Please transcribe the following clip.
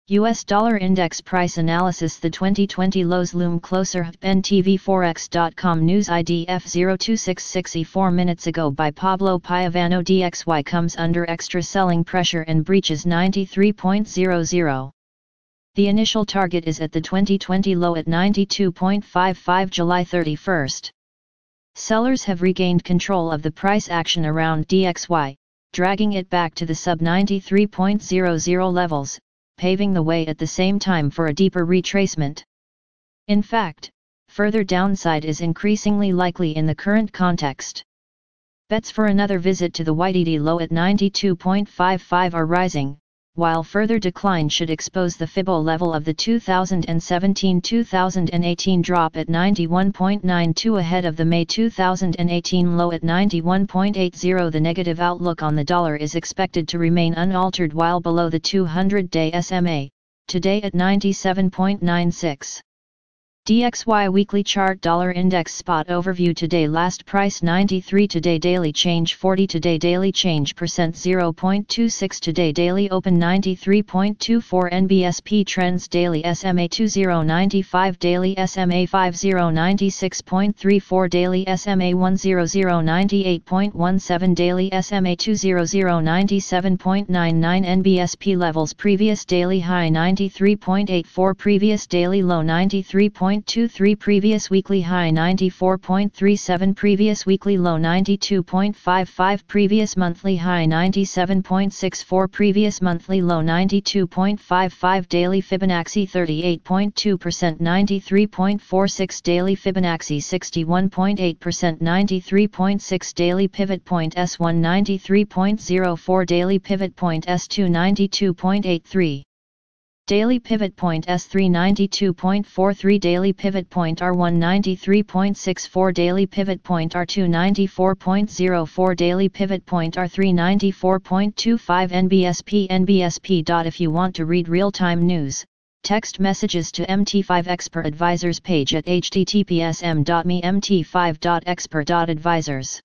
US dollar index price analysis. The 2020 lows loom closer. NTV4X.com news IDF 0266E 4 minutes ago by Pablo Piovano. DXY comes under extra selling pressure and breaches 93.00. The initial target is at the 2020 low at 92.55 July 31. Sellers have regained control of the price action around DXY, dragging it back to the sub 93.00 levels, paving the way at the same time for a deeper retracement. In fact, further downside is increasingly likely in the current context. Bets for another visit to the YTD low at 92.55 are rising, while further decline should expose the Fibo level of the 2017-2018 drop at 91.92 ahead of the May 2018 low at 91.80. The negative outlook on the dollar is expected to remain unaltered while below the 200-day SMA, today at 97.96. DXY weekly chart. Dollar index spot overview. Today last price 93. Today daily change 40. Today daily change percent 0.26. Today daily open 93.24. NBSP trends. Daily SMA 2095. Daily SMA 5096.34. Daily SMA 10098.17. Daily SMA 20097.99. NBSP levels. Previous daily high 93.84. Previous daily low 93.23. Previous weekly high 94.37. Previous weekly low 92.55. Previous monthly high 97.64. Previous monthly low 92.55. Daily Fibonacci 38.2%. 93.46. Daily Fibonacci 61.8%. 93.6. Daily Pivot Point S1 93.04. Daily Pivot Point S2 92.83. Daily Pivot Point S3 92.43. Daily Pivot Point R1 93.64. Daily Pivot Point R2 94.04. Daily Pivot Point R3 94.25. NBSP. If you want to read real-time news, text messages to MT5 Expert Advisors page at https://m.me/mt5.expert.advisors.